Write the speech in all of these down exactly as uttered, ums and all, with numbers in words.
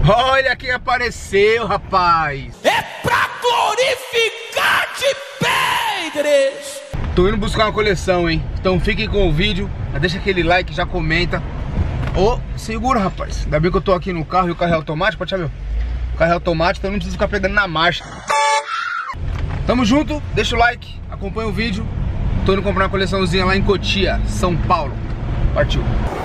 Olha quem apareceu, rapaz. É pra glorificar de Pedres. Tô indo buscar uma coleção, hein? Então fiquem com o vídeo, deixa aquele like, já comenta. Ô, oh, segura, rapaz. Ainda bem que eu tô aqui no carro e o carro é automático, pode ver. O carro é automático, então não precisa ficar pegando na marcha. Tamo junto, deixa o like, acompanha o vídeo. Tô indo comprar uma coleçãozinha lá em Cotia, São Paulo. Partiu.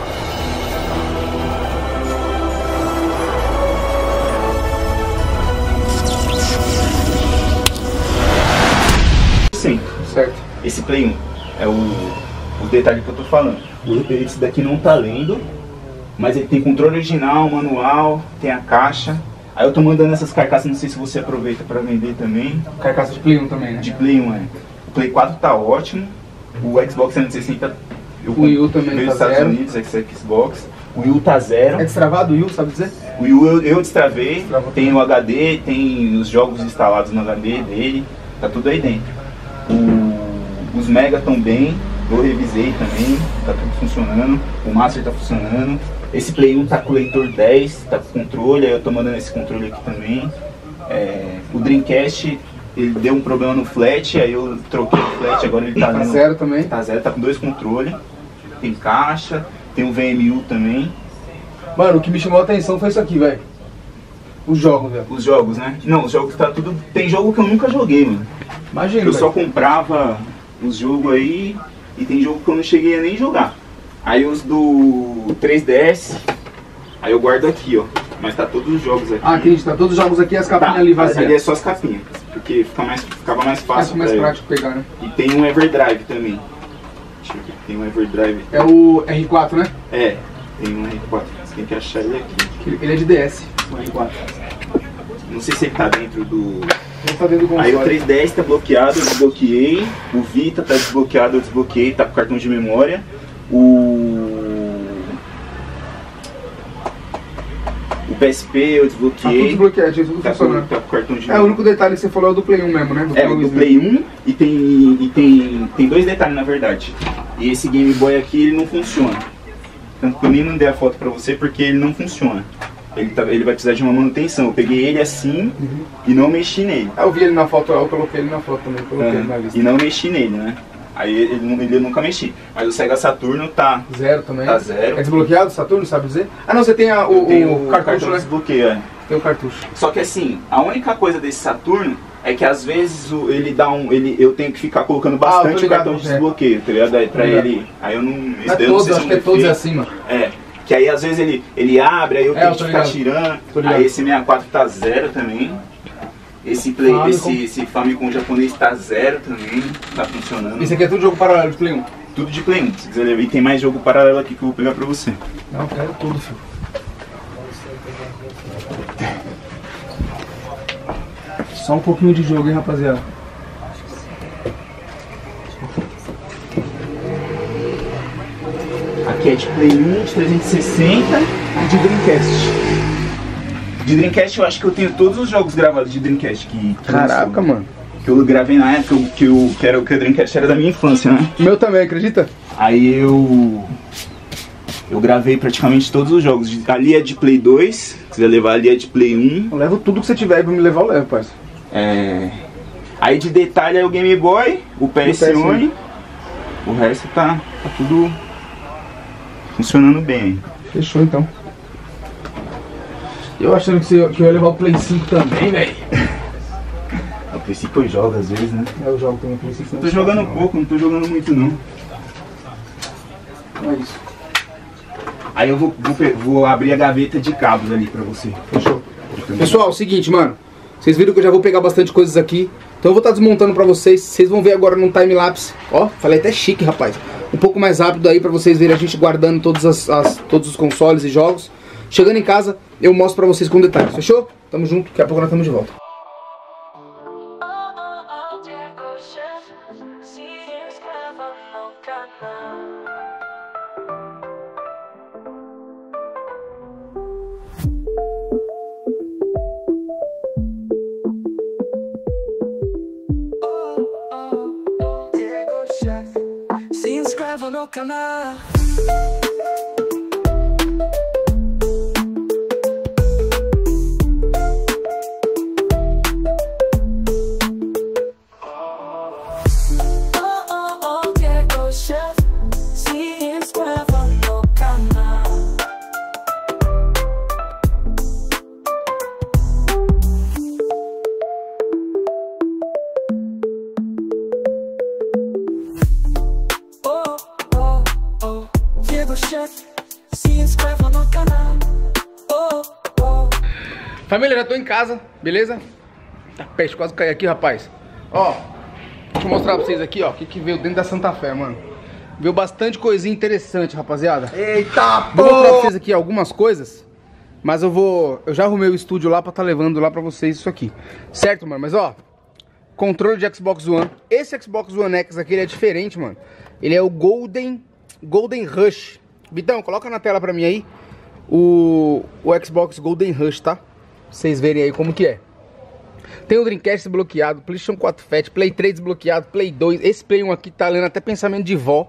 Sim, Certo. esse Play um é o, o detalhe que eu tô falando. Esse daqui não tá lendo, mas ele tem controle original, manual, tem a caixa. Aí eu tô mandando essas carcaças, não sei se você aproveita pra vender também. Carcaça de Play um também, né? De Play um, é. O Play quatro tá ótimo, o Xbox trezentos e sessenta, eu O Wii U também veio tá dos Estados zero. Unidos, Xbox. O Wii U tá zero. É destravado o Wii U, sabe dizer? O Wii U eu, eu destravei, Destravou. tem o H D, tem os jogos instalados no H D dele, tá tudo aí dentro. O, os Mega estão bem, eu revisei também, tá tudo funcionando. O Master tá funcionando. Esse Play um tá com o leitor dez, tá com controle, aí eu tô mandando esse controle aqui também. É, o Dreamcast, ele deu um problema no flat, aí eu troquei o flat, agora ele tá, Tá lendo- zero também. Tá zero, tá com dois controles. Tem caixa, tem o V M U também. Mano, o que me chamou a atenção foi isso aqui, velho. Os jogos, velho. Os jogos, né? Não, os jogos tá tudo... Tem jogo que eu nunca joguei, mano. Imagina, Eu só velho. comprava os jogos aí e tem jogo que eu não cheguei a nem jogar. Aí os do três D S, aí eu guardo aqui, ó. Mas tá todos os jogos aqui. Ah, entendi. Tá todos os jogos aqui, as capinhas Tá, ali ali vazias. é só as capinhas, porque fica mais, ficava mais fácil É mais pra eu. prático pegar, né? E tem um Everdrive também. Deixa eu ver, tem um Everdrive. É o R quatro, né? É, tem um R quatro, você tem que achar ele aqui. Ele ele é de D S, o R quatro. Não sei se ele tá dentro do... Ele tá dentro do Aí o console. três D S tá bloqueado, eu desbloqueei. O Vita tá desbloqueado, eu desbloqueei, tá com cartão de memória. O... O P S P eu Tá tudo desbloqueei. desbloqueado, tudo Tá com, funcionando. tá com cartão de É, o único detalhe que você falou é o do Play um mesmo, né? É, o do Play um e tem, e tem, tem dois detalhes na verdade. E esse Game Boy aqui ele não funciona. Tanto que eu nem mandei a foto pra você porque ele não funciona. Ele, tá, ele vai precisar de uma manutenção. Eu peguei ele assim e não mexi nele. Ah, eu vi ele na foto, eu coloquei ele na foto também, coloquei ele na Aham. lista. E não mexi nele, né? Aí ele, não- ele eu nunca mexi. Mas o Sega Saturno tá. Zero também. Tá zero. É desbloqueado, Saturno, sabe dizer? Ah não, você tem a, o, Tem o cartucho, né? desbloqueio, é. Tem o cartucho. Só que assim, a única coisa desse Saturno é que às vezes o- ele dá um. Ele, eu tenho que ficar colocando bastante ligado, cartão de é. desbloqueio, tá ligado? Aí pra Tô ligado. ele. Aí eu não. Não esse é daí eu não todos, sei se acho que é um todos é defeito. assim, mano. É. Que aí às vezes ele, ele abre, aí eu É, tenho eu que tô ficar ligado. tirando. Tô ligado. Aí esse sessenta e quatro tá zero também. Esse Play, Famicom. esse, esse Famicom japonês tá zero também, tá funcionando. Esse aqui é tudo jogo paralelo de Play um. Tudo de Play um, se quiser levar. E tem mais jogo paralelo aqui que eu vou pegar pra você. Não, eu quero tudo, filho. Só um pouquinho de jogo, hein, rapaziada. Aqui é de Play um, de trezentos e sessenta e de Dreamcast. De Dreamcast eu acho que eu tenho todos os jogos gravados de Dreamcast que, que Caraca, lançou. mano. Que eu gravei na época que, eu, que, era, que o Dreamcast era da minha infância, né? O meu também, acredita? Aí eu... Eu gravei praticamente todos os jogos. De- Ali é de Play dois, se quiser levar ali é de Play um. Eu levo tudo que você tiver aí pra me levar, eu levo, parça. É... Aí de detalhe é o Game Boy, o P S um. O resto tá, tá tudo funcionando bem. Fechou então. Eu achando que, você, que eu ia levar o Play cinco também, velho. O Play cinco eu jogo às vezes, né? Eu jogo também o Play cinco. Eu tô jogando pouco, não tô jogando muito não. Não é isso. Aí eu vou, vou, pe- vou abrir a gaveta de cabos ali pra você. Fechou. Pessoal, seguinte, mano. Vocês viram que eu já vou pegar bastante coisas aqui. Então eu vou estar desmontando pra vocês. Vocês vão ver agora num time-lapse. Ó, falei até chique, rapaz. Um pouco mais rápido aí pra vocês verem a gente guardando todas as, as- todos os consoles e jogos. Chegando em casa, eu mostro pra vocês com detalhes. Fechou? Tamo junto. Daqui a pouco nós estamos de volta. Se inscreva no canal. Família, já tô em casa, beleza? Tá peste, quase caí aqui, rapaz. Ó, deixa eu mostrar pra vocês aqui, ó, o que que veio dentro da Santa Fé, mano. Veio bastante coisinha interessante, rapaziada. Eita, pô! Vou mostrar pra vocês aqui algumas coisas, mas eu vou... Eu já arrumei o estúdio lá pra tá levando lá pra vocês isso aqui. Certo, mano? Mas, ó, controle de Xbox One. Esse Xbox One X aqui, ele é diferente, mano. Ele é o Golden... Golden Rush. Vitão, coloca na tela pra mim aí o, o Xbox Golden Rush, tá? Pra vocês verem aí como que é. Tem o Dreamcast desbloqueado, PlayStation quatro Fat, Play três desbloqueado, Play dois. Esse Play um aqui tá lendo até pensamento de vó.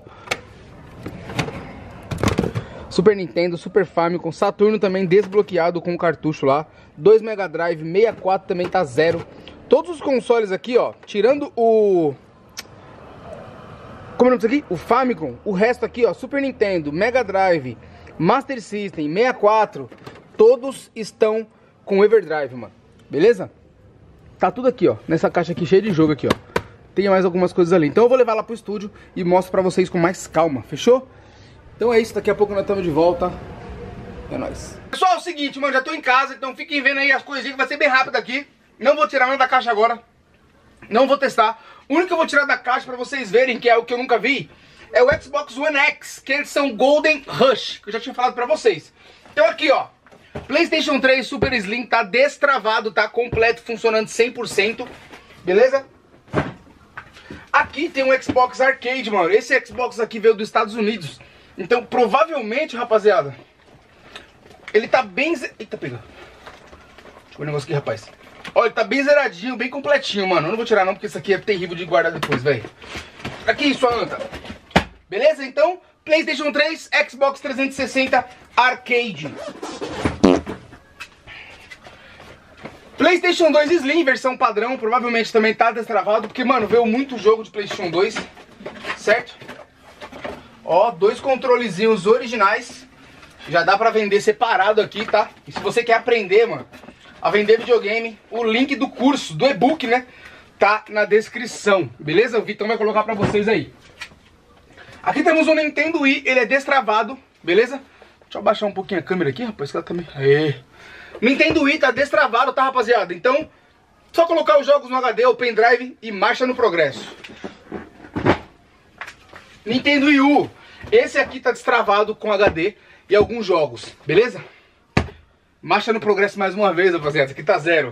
Super Nintendo, Super Famicom, Saturno também desbloqueado com o cartucho lá. dois Mega Drive, sessenta e quatro também tá zero. Todos os consoles aqui, ó, tirando o... Como é o nome disso aqui? O Famicom. O resto aqui, ó, Super Nintendo, Mega Drive, Master System, sessenta e quatro, todos estão com Everdrive, mano. Beleza? Tá tudo aqui, ó, nessa caixa aqui cheia de jogo aqui, ó. Tem mais algumas coisas ali. Então eu vou levar lá pro estúdio e mostro pra vocês com mais calma, fechou? Então é isso, daqui a pouco nós estamos de volta. É nóis. Pessoal, é o seguinte, mano, já tô em casa, então fiquem vendo aí as coisinhas que vai ser bem rápido aqui. Não vou tirar nada da caixa agora. Não vou testar. O único que eu vou tirar da caixa pra vocês verem, que é o que eu nunca vi, é o Xbox One X, que eles são Golden Rush, que eu já tinha falado pra vocês. Então aqui, ó, PlayStation três Super Slim tá destravado, tá completo, funcionando cem por cento, beleza? Aqui tem um Xbox Arcade, mano. Esse Xbox aqui veio dos Estados Unidos. Então, provavelmente, rapaziada, ele tá bem... Eita, pega. Deixa eu ver o negócio aqui, rapaz. Ó, ele tá bem zeradinho, bem completinho, mano. Eu não vou tirar não, porque isso aqui é terrível de guardar depois, velho. Aqui, sua anta. Beleza? Então, PlayStation três, Xbox trezentos e sessenta Arcade. PlayStation dois Slim, versão padrão, provavelmente também tá destravado, porque, mano, veio muito jogo de PlayStation dois, certo? Ó, dois controlezinhos originais. Já dá pra vender separado aqui, tá? E se você quer aprender, mano, a vender videogame, o link do curso, do e-book, né, tá na descrição, beleza? O Vitão vai colocar pra vocês aí. Aqui temos o Nintendo Wii, ele é destravado, beleza? Deixa eu abaixar um pouquinho a câmera aqui, rapaz, que ela também... Aê! Nintendo Wii tá destravado, tá, rapaziada? Então, só colocar os jogos no H D ou pendrive e marcha no progresso. Nintendo Wii U, esse aqui tá destravado com H D e alguns jogos, beleza? Marcha no progresso mais uma vez, rapaziada. Aqui tá zero.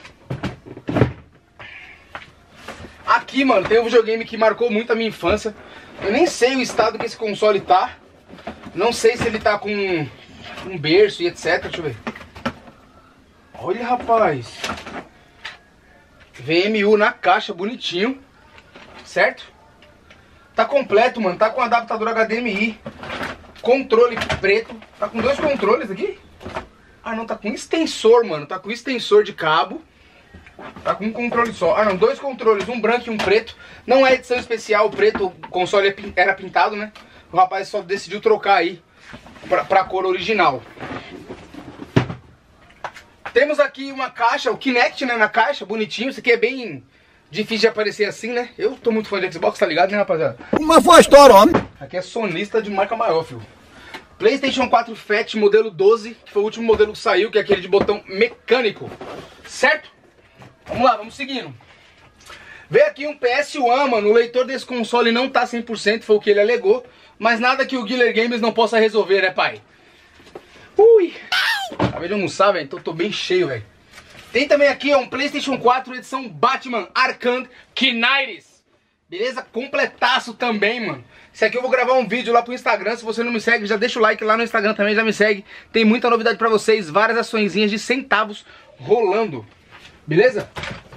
Aqui, mano, tem um videogame que marcou muito a minha infância. Eu nem sei o estado que esse console tá. Não sei se ele tá com um berço e etcétera. Deixa eu ver. Olha, rapaz. V M U na caixa, bonitinho. Certo? Tá completo, mano. Tá com adaptador H D M I. Controle preto. Tá com dois controles aqui? Ah, não, tá com extensor, mano. Tá com extensor de cabo. Tá com um controle só. Ah, não, dois controles, um branco e um preto. Não é edição especial, o preto, o console era pintado, né? O rapaz só decidiu trocar aí pra, pra cor original. Temos aqui uma caixa, o Kinect, né, na caixa, bonitinho. Isso aqui é bem difícil de aparecer assim, né? Eu tô muito fã de Xbox, tá ligado, né, rapaziada? Uma foi a história, homem. Aqui é sonista de marca maior, filho. PlayStation quatro Fat modelo doze, que foi o último modelo que saiu, que é aquele de botão mecânico, certo? Vamos lá, vamos seguindo. Veio aqui um P S um, mano, o leitor desse console não tá cem por cento, foi o que ele alegou, mas nada que o Guiller Games não possa resolver, né, pai? Ui! Acabei de almoçar, velho, então tô bem cheio, velho. Tem também aqui, ó, um PlayStation quatro edição Batman Arkham Knights. Beleza? Completaço também, mano. Esse aqui eu vou gravar um vídeo lá pro Instagram. Se você não me segue, já deixa o like lá no Instagram também, já me segue. Tem muita novidade pra vocês, várias açõezinhas de centavos rolando. Beleza?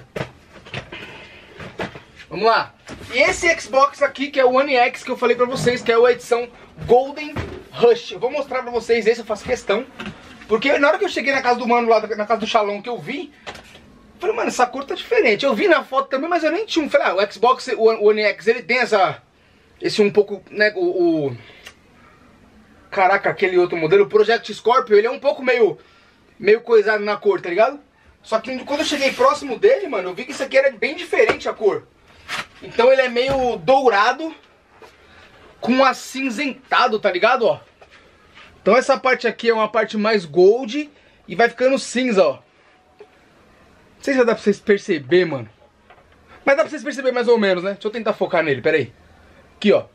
Vamos lá. E esse Xbox aqui, que é o One X, que eu falei pra vocês, que é a edição Golden Rush. Eu vou mostrar pra vocês esse, eu faço questão. Porque na hora que eu cheguei na casa do mano lá, na casa do Shalom, que eu vi, falei, mano, essa cor tá diferente. Eu vi na foto também, mas eu nem tinha um. Falei, ah, o Xbox o One X, ele tem essa... Esse um pouco, né, o, o... Caraca, aquele outro modelo, o Project Scorpio, ele é um pouco meio... Meio coisado na cor, tá ligado? Só que quando eu cheguei próximo dele, mano, eu vi que isso aqui era bem diferente a cor. Então ele é meio dourado com acinzentado, tá ligado, ó? Então essa parte aqui é uma parte mais gold e vai ficando cinza, ó. Não sei se dá pra vocês perceber, mano. Mas dá pra vocês perceber mais ou menos, né? Deixa eu tentar focar nele, pera aí. Aqui, ó.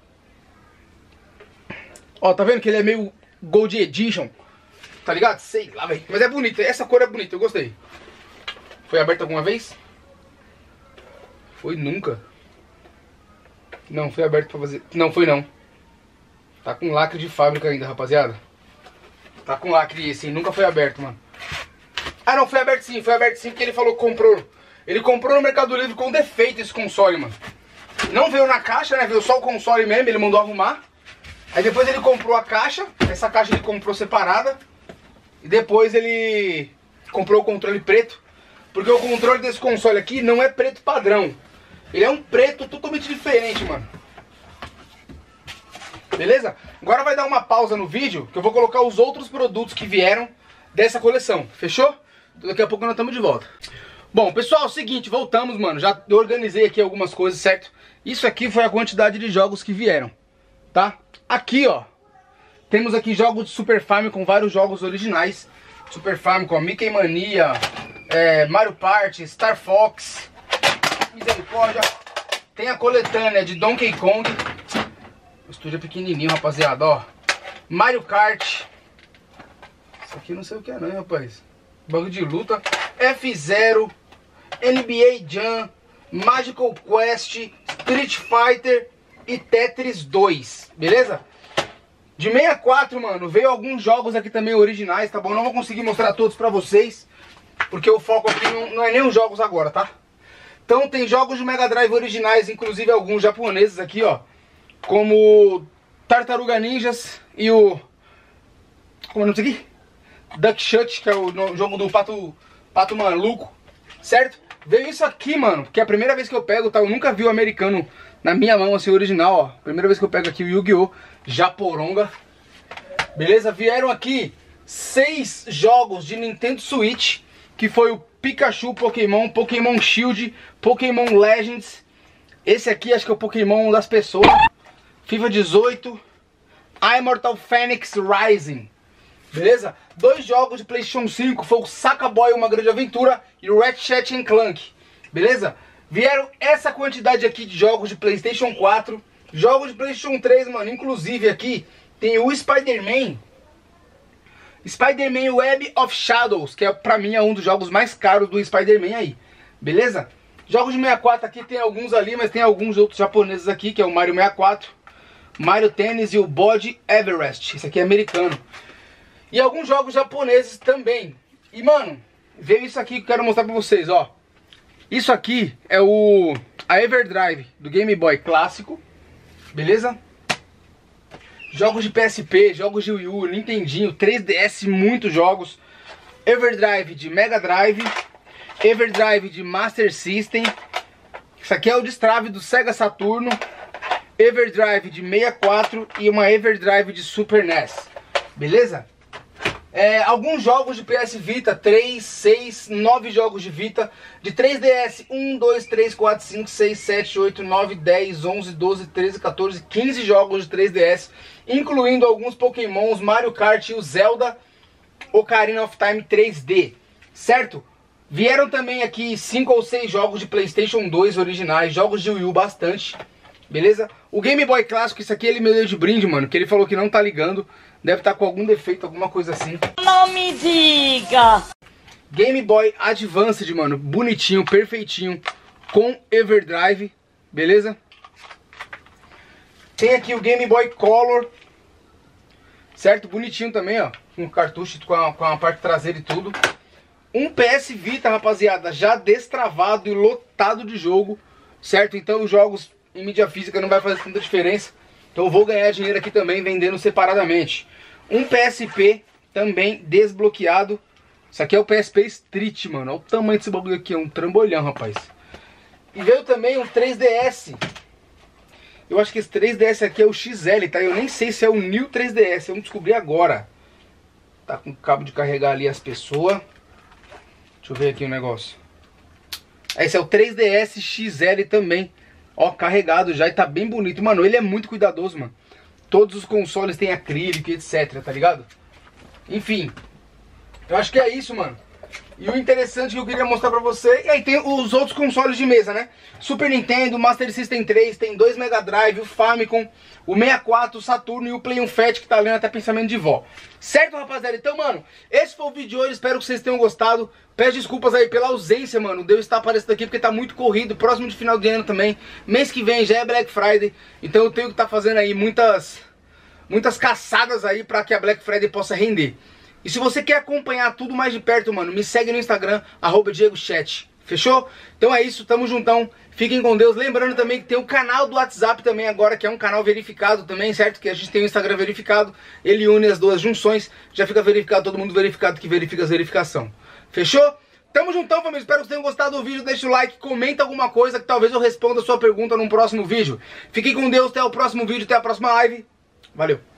Ó, tá vendo que ele é meio Gold Edition? Tá ligado? Sei lá, velho. Mas é bonito, essa cor é bonita, eu gostei. Foi aberto alguma vez? Foi nunca. Não, foi aberto pra fazer... Não, foi não. Tá com lacre de fábrica ainda, rapaziada. Tá com lacre esse, nunca foi aberto, mano. Ah, não, foi aberto sim, foi aberto sim, porque ele falou que comprou. Ele comprou no Mercado Livre com defeito esse console, mano. Não veio na caixa, né? Veio só o console mesmo, ele mandou arrumar. Aí depois ele comprou a caixa. Essa caixa ele comprou separada. E depois ele comprou o controle preto. Porque o controle desse console aqui não é preto padrão. Ele é um preto totalmente diferente, mano. Beleza? Agora vai dar uma pausa no vídeo, que eu vou colocar os outros produtos que vieram dessa coleção. Fechou? Daqui a pouco nós estamos de volta. Bom, pessoal, é o seguinte, voltamos, mano. Já organizei aqui algumas coisas, certo? Isso aqui foi a quantidade de jogos que vieram, tá? Aqui, ó, temos aqui jogos de Super Famicom, vários jogos originais. Super Famicom, Mickey Mania, é, Mario Party, Star Fox, misericórdia. Tem a coletânea de Donkey Kong. O estúdio é pequenininho, rapaziada, ó. Mario Kart. Isso aqui eu não sei o que é não, hein, rapaz. Bagulho de luta. F zero, N B A Jam, Magical Quest, Street Fighter e Tetris dois, beleza? De sessenta e quatro, mano, veio alguns jogos aqui também originais, tá bom? Não vou conseguir mostrar todos pra vocês, porque o foco aqui não, não é nem os jogos agora, tá? Então tem jogos de Mega Drive originais, inclusive alguns japoneses aqui, ó. Como Tartaruga Ninjas e o... Como é o nome disso aqui? Duck Shot, que é o jogo do Pato, Pato Maluco, certo? Veio isso aqui, mano, porque é a primeira vez que eu pego, tá? Eu nunca vi o americano na minha mão, assim, original, ó. Primeira vez que eu pego aqui o Yu-Gi-Oh! Japoronga. Beleza? Vieram aqui seis jogos de Nintendo Switch, que foi o Pikachu Pokémon, Pokémon Shield, Pokémon Legends. Esse aqui acho que é o Pokémon das pessoas. FIFA dezoito, Immortal Phoenix Rising. Beleza? Dois jogos de PlayStation cinco, foi o Sacaboy Uma Grande Aventura e o Ratchet and Clank. Beleza? Vieram essa quantidade aqui de jogos de PlayStation quatro, jogos de PlayStation três, mano. Inclusive aqui tem o Spider-Man, Spider-Man Web of Shadows, que é, pra mim é um dos jogos mais caros do Spider-Man aí. Beleza? Jogos de sessenta e quatro aqui tem alguns ali, mas tem alguns outros japoneses aqui, que é o Mario sessenta e quatro, Mario Tennis e o Bode Everest. Esse aqui é americano. E alguns jogos japoneses também. E, mano, veio isso aqui que eu quero mostrar pra vocês, ó. Isso aqui é o a Everdrive do Game Boy clássico. Beleza? Jogos de P S P, jogos de Wii U, Nintendinho, três D S, muitos jogos. Everdrive de Mega Drive, Everdrive de Master System. Isso aqui é o destrave do Sega Saturno. Everdrive de sessenta e quatro e uma Everdrive de Super N E S. Beleza? É, alguns jogos de P S Vita, três, seis, nove jogos de Vita. De três D S, um, dois, três, quatro, cinco, seis, sete, oito, nove, dez, onze, doze, treze, quatorze, quinze jogos de três D S. Incluindo alguns Pokémons, Mario Kart e o Zelda Ocarina of Time três D. Certo? Vieram também aqui cinco ou seis jogos de PlayStation dois originais, jogos de Wii U bastante. Beleza? O Game Boy clássico, isso aqui ele me deu de brinde, mano, que ele falou que não tá ligando. Deve estar com algum defeito, alguma coisa assim. Não me diga! Game Boy Advanced, mano, bonitinho, perfeitinho, com Everdrive, beleza? Tem aqui o Game Boy Color, certo? Bonitinho também, ó, com cartucho, com a, com a parte traseira e tudo. Um P S Vita, rapaziada, já destravado e lotado de jogo, certo? Então os jogos em mídia física não vai fazer tanta diferença. Então eu vou ganhar dinheiro aqui também vendendo separadamente. Um P S P também desbloqueado. Isso aqui é o P S P Street, mano. Olha o tamanho desse bagulho aqui, é um trambolhão, rapaz. E veio também um três D S. Eu acho que esse três D S aqui é o X L, tá? Eu nem sei se é o New três D S, vamos descobrir agora. Tá com cabo de carregar ali as pessoas. Deixa eu ver aqui o negócio. Esse é o três D S X L também. Ó, carregado já e tá bem bonito. Mano, ele é muito cuidadoso, mano. Todos os consoles têm acrílico e etc, tá ligado? Enfim, eu acho que é isso, mano. E o interessante que eu queria mostrar pra você, e aí tem os outros consoles de mesa, né? Super Nintendo, Master System três, tem dois Mega Drive, o Famicom, o sessenta e quatro, o Saturno e o Play um Fat, que tá lendo até pensamento de vó. Certo, rapaziada? Então, mano, esse foi o vídeo de hoje, espero que vocês tenham gostado. Peço desculpas aí pela ausência, mano, de eu estar aparecendo aqui porque tá muito corrido, próximo de final de ano também. Mês que vem já é Black Friday, então eu tenho que estar fazendo aí muitas, muitas caçadas aí pra que a Black Friday possa render. E se você quer acompanhar tudo mais de perto, mano, me segue no Instagram, arroba Diego Chat. Fechou? Então é isso, tamo juntão. Fiquem com Deus. Lembrando também que tem o canal do WhatsApp também agora, que é um canal verificado também, certo? Que a gente tem o Instagram verificado. Ele une as duas junções. Já fica verificado, todo mundo verificado que verifica as verificação. Fechou? Tamo juntão, família. Espero que vocês tenham gostado do vídeo. Deixa o like, comenta alguma coisa que talvez eu responda a sua pergunta num próximo vídeo. Fiquem com Deus, até o próximo vídeo, até a próxima live. Valeu!